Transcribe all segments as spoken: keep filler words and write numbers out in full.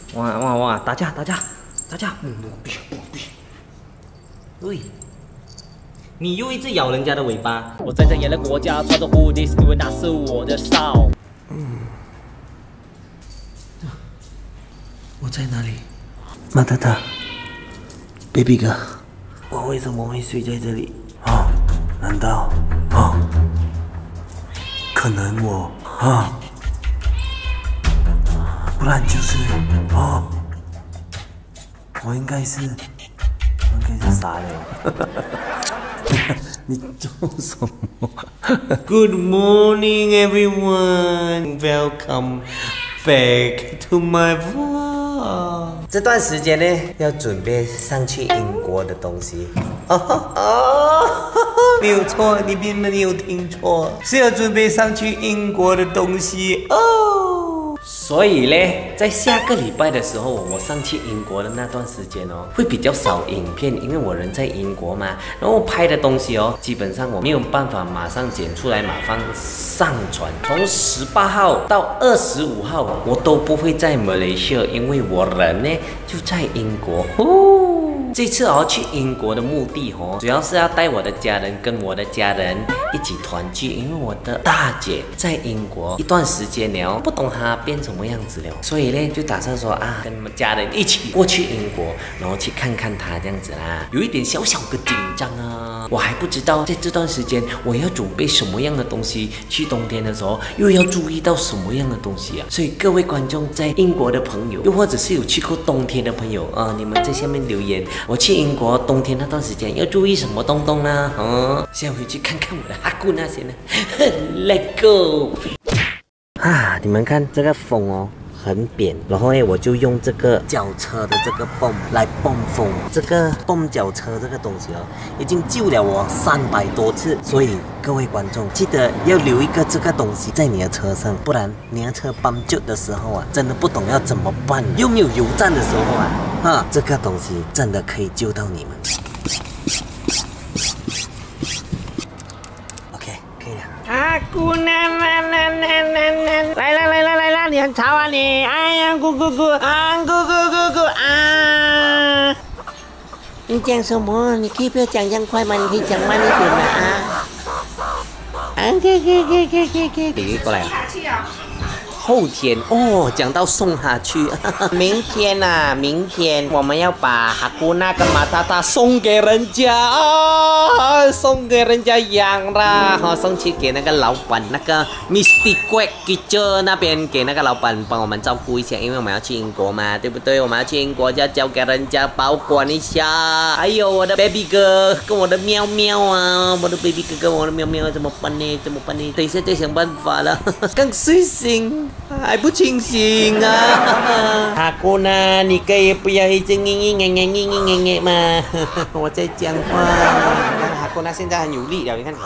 哇哇哇！打架打架打架！嗯，必须必须。喂，你又一直咬人家的尾巴。 我在这野的国家穿着蝴蝶，因为那是我的少。 嗯。我在哪里？马塔塔 ，baby 哥，我为什么会睡在这里？哦，难道哦？可能我啊？不然就是哦，我应该是，我应该是傻了。你做什么 ？Good morning, everyone. Welcome back to my vlog. 这段时间呢，要准备上去英国的东西。哦哦，没有错，你并没有听错，是要准备上去英国的东西哦。所以嘞，在下个礼拜的时候，我上去英国的那段时间哦，会比较少影片，因为我人在英国嘛，然后拍的东西哦，基本上我没有办法马上剪出来，马上上传。从十八号到二十五号，我都不会在马来西亚，因为我人呢就在英国。哦，这次哦去英国的目的哦，主要是要带我的家人跟我的家人一起团聚，因为我的大姐在英国一段时间了，不懂她变什么样子了，所以呢就打算说啊，跟你们家人一起过去英国，然后去看看她这样子啦，有一点小小的紧张啊，我还不知道在这段时间我要准备什么样的东西，去冬天的时候又要注意到什么样的东西啊，所以各位观众在英国的朋友，又或者是有去过冬天的朋友啊，你们在下面留言，我去英国冬天那段时间要注意什么东东呢？嗯，先回去看看我的哈姑那些呢，Let go。啊，你们看这个风哦，很扁，然后呢，我就用这个脚车的这个泵来泵风。这个泵脚车这个东西哦，已经救了我三百多次，所以各位观众记得要留一个这个东西在你的车上，不然你的车ปั๊救的时候啊，真的不懂要怎么办，又没有油站的时候啊，啊，这个东西真的可以救到你们。 啊，姑奶奶奶奶奶奶，来了来了来了，你很吵啊你！哎呀，咕咕咕，啊咕咕咕咕啊！你讲什么？你可以不要讲这样快吗？你可以讲慢一点嘛啊！啊，可以可以可以可以可以可以， 你过来。后天哦，讲到送他去，明天呐、啊，明天我们要把哈姑那跟马塔塔送给人家啊，送给人家养啦，哈、哦，送去给那个老板，那个 Misty Quack Kitchen 那边给那个老板帮我们照顾一下，因为我们要去英国嘛，对不对？我们要去英国就要交给人家保管一下。还有我的 baby 哥跟我的喵喵啊，我的 baby 哥跟我的喵喵怎么办呢？怎么办呢？等一下再想办法了，刚睡醒。还不清醒啊！哈姑呢？你可以不要一直嘤嘤嘤嘤嘤嘤嘤吗？我在讲话。你看哈姑呢，现在很有力了，你看。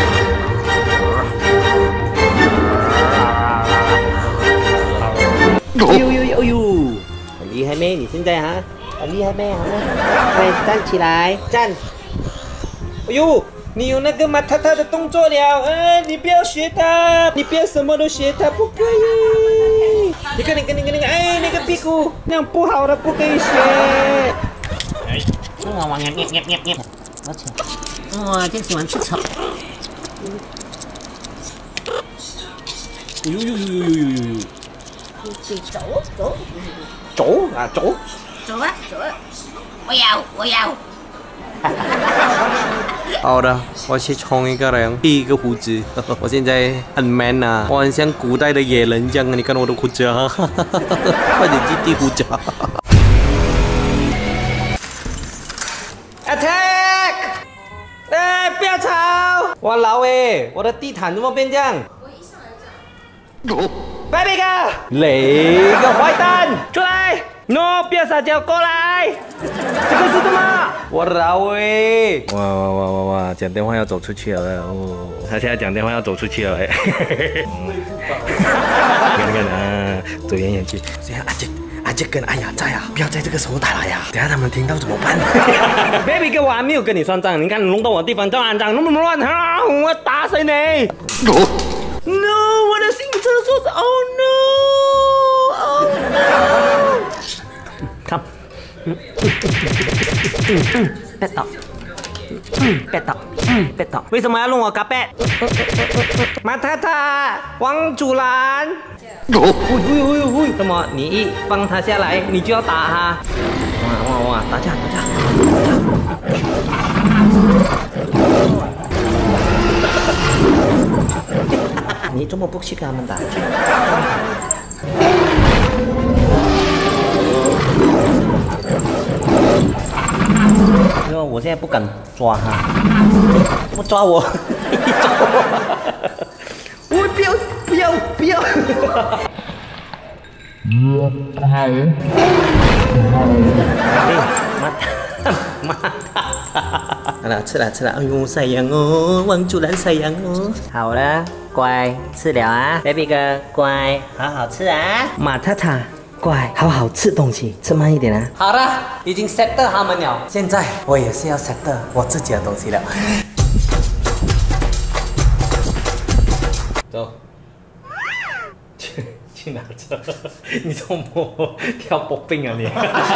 哎呦呦呦呦！很厉害咩？你现在哈？很厉害咩？好吗？快站起来，站！哎呦！你有那个马塔塔的动作了，呃，你不要学他，你不要什么都学他，不可以。你看，你看，你看，你看，哎，那个屁股那样不好的，不可以学。哎，哇哇，捏捏捏捏捏，好吃。哇，真喜欢吃草。呦呦呦呦呦呦呦！ 走走走啊走！ 走啊走啊！我要我要。 好的，我去冲一个人，剃一个胡子。我现在很 man 啊，我很像古代的野人这样。你看我的胡子啊，快点去剃胡子。 Attack！ 哎，不要吵！哇老哎，我的地毯怎么变这样？我一上来这样。baby 哥，哪个坏蛋出来 ？No， 不要撒娇，过来！这个是什么？我老哎！ 哇哇哇哇哇！讲电话要走出去了哦，他现在讲电话要走出去了哎。看看啊，走远远去。现在阿杰阿杰跟安雅在啊，不要在这个时候打来呀，等下他们听到怎么办 ？baby 哥，我还没有跟你算账，你看弄到我地方这么肮脏，那么乱啊！我打死你！ No， 我的新厕所是 Oh no，Oh no。 Come. เป็ดต่อเป็ดต่อเป็ดต่อ为什么要弄我咖啡？马太太，王主人。哦，喂喂喂喂！那么你一放他下来，你就要打他。哇哇哇！打架打架！你怎么不去跟他们打？因为我现在不敢抓他，不抓我，抓我！我不要不要不要！妈妈，好了，吃了吃了，哎呦，晒阳哦，王主人晒阳哦。好了，乖，吃了啊 ，baby 哥，乖，好好吃啊，马塔塔。乖，好好吃东西，吃慢一点啊。好了，已经 set 他们了，现在我也是要 set 我自己的东西了。走，去去拿车，你怎么跳薄冰啊你？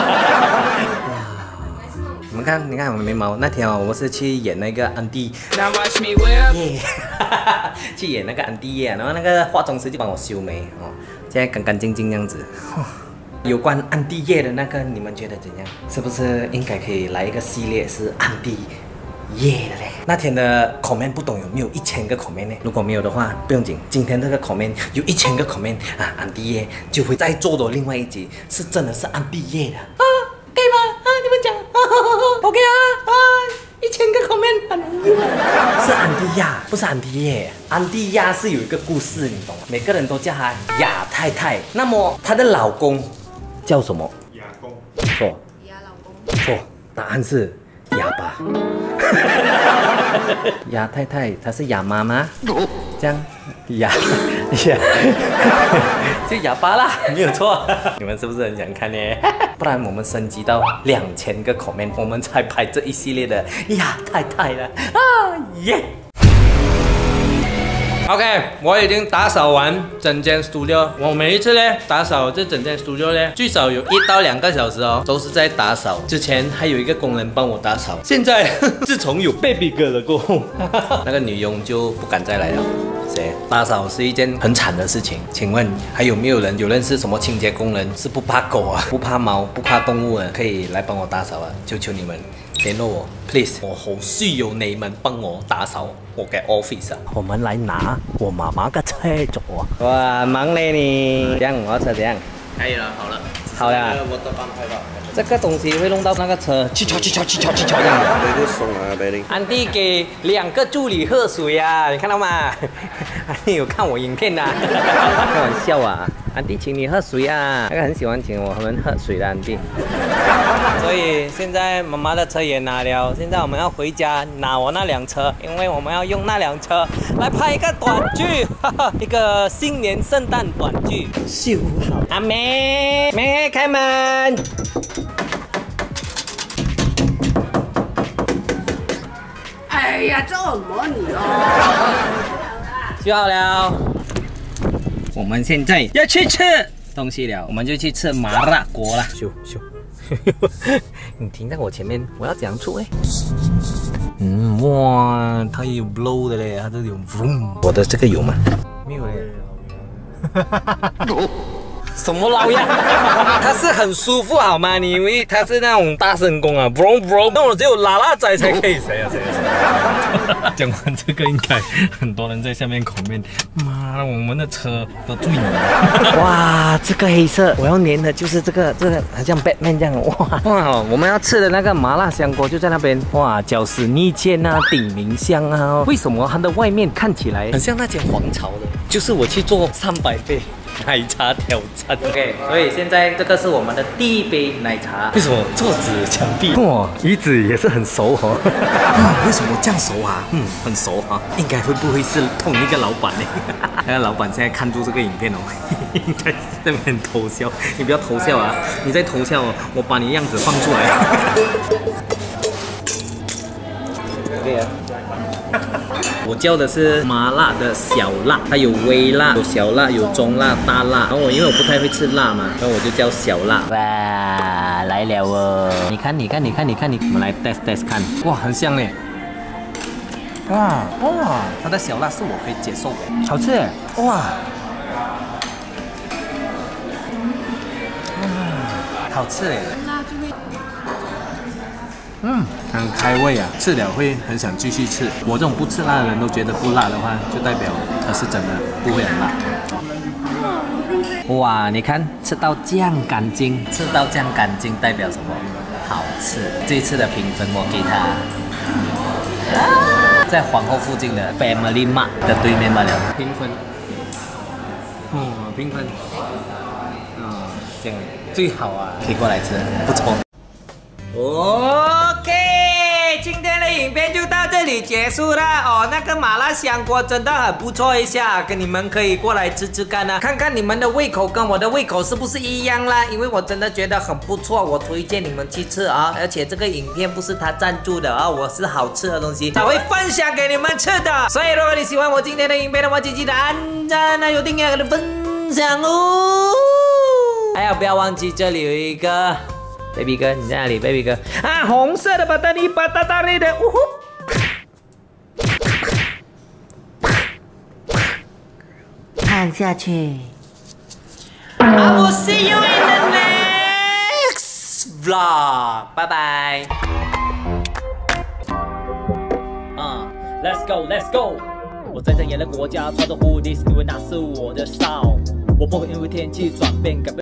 你们看，你看我的眉毛，那天哦，我们是去演那个安迪，耶，去演那个安迪耶，然后那个化妆师就帮我修眉哦。现在干干净净这样子。有关安迪叶的那个，你们觉得怎样？是不是应该可以来一个系列是安迪叶的嘞？那天的 comment 不懂有没有一千个 comment 呢？如果没有的话，不用紧，今天这个 comment 有一千个 comment 啊，安迪叶就会再做的另外一集，是真的是安迪叶的啊，可以吗？啊，你们讲啊 ，OK 啊啊！一千个 comment 很容易吗？是安迪亚，不是安迪耶。安迪亚是有一个故事，你懂吗？每个人都叫她亚太太。那么她的老公叫什么？亚公。错。亚老公。错，答案是哑巴。亚太太，她是哑妈吗？这样，哑哑，就哑巴啦，没有错。你们是不是很想看呢？不然我们升级到两千个 comment， 我们才拍这一系列的呀，太太了啊耶！ OK， 我已经打扫完整间 studio。我每一次呢打扫这整间 studio 呢，最少有一到两个小时哦，都是在打扫。之前还有一个工人帮我打扫，现在自从有 baby 哥了过后，那个女佣就不敢再来了。 谁打扫是一件很惨的事情，请问还有没有人有认识什么清洁工人是不怕狗啊、不怕猫、不怕动物的，可以来帮我打扫啊？求求你们联络我 ，please， 我好需要你们帮我打扫我嘅 office 啊！我们来拿我妈妈嘅车走啊！哇，忙嘞你，这样我要车这样，可以了，好了，好了，我都帮拍吧。 这个东西会弄到那个车，去敲去敲去敲去敲这样的。这就松了，贝林。安迪给两个助理喝水啊，你看到吗？安迪有看我影片呐、啊？开玩笑啊，安迪请你喝水啊，那个很喜欢请我们喝水的安迪。所以现在妈妈的车也拿了，现在我们要回家拿我那辆车，因为我们要用那辆车来拍一个短剧，一个新年圣诞短剧。修好，阿妹，妹开门。 哎呀，这么模拟哦！ 修好了，我们现在要去吃东西了，我们就去吃麻辣锅了。修修，你停在我前面，我要怎样出哎？嗯，哇，它有 blow 的嘞，它都有 vroom。我的这个有吗？没有嘞。什么老呀？它是很舒服好吗？你以为它是那种大声公啊 ？bro bro， 那种只有拉拉仔才可以。谁啊谁啊谁啊！讲完这个，应该很多人在下面 comment， 妈的，我们的车得罪你。哇，这个黑色，我要粘的就是这个，这个好像 Batman 这样。哇哇，我们要吃的那个麻辣香锅就在那边。哇，脚趾蜜饯啊，鼎明香啊，为什么它的外面看起来很像那间皇朝的？就是我去做三百倍。 奶茶挑战 ，OK， 所以现在这个是我们的第一杯奶茶。为什么桌子、墙壁？哇，椅子也是很熟哦。嗯，为什么这样熟啊？嗯，很熟啊。应该会不会是同一个老板呢？那个老板现在看住这个影片哦，应该在那边偷笑。你不要偷笑啊！你在偷笑哦，我把你样子放出来。对呀。 我叫的是麻辣的小辣，它有微辣、有小辣、有中辣、大辣。然后我因为我不太会吃辣嘛，然后我就叫小辣。哇来了哦！你看，你看，你看，你看，你，我们来 test test 看，哇，很香嘞！哇哇，它的小辣是我可以接受的，好吃耶！哇，哇，好吃耶！ 嗯，很开胃啊，吃了会很想继续吃。我这种不吃辣的人都觉得不辣的话，就代表它是真的不会很辣。 哇，你看吃到这样干净，吃到这样干净代表什么？好吃。这一次的评分我给它，啊、在皇后附近的 Family Mart 的对面罢了。评分，哦，评分，啊、哦，这样最好啊，可以过来吃，不错。OK， 今天的影片就到这里结束了哦。那个麻辣香锅真的很不错一下，跟你们可以过来吃吃看啊，看看你们的胃口跟我的胃口是不是一样啦。因为我真的觉得很不错，我推荐你们去吃啊。而且这个影片不是他赞助的啊，我是好吃的东西才会分享给你们吃的。所以如果你喜欢我今天的影片的话，请记得按赞啊，有订阅跟分享哦。还有不要忘记这里有一个。baby 哥，你在哪里 ？baby 哥啊，红色的巴达利巴达达利的，呜呼， 看下去。 I will see you in the next vlog， 拜拜。 啊 ，Let's go，Let's go！ 我在这野的国家穿着 hoodies，因为那是我的少。我不会因为天气转变改变。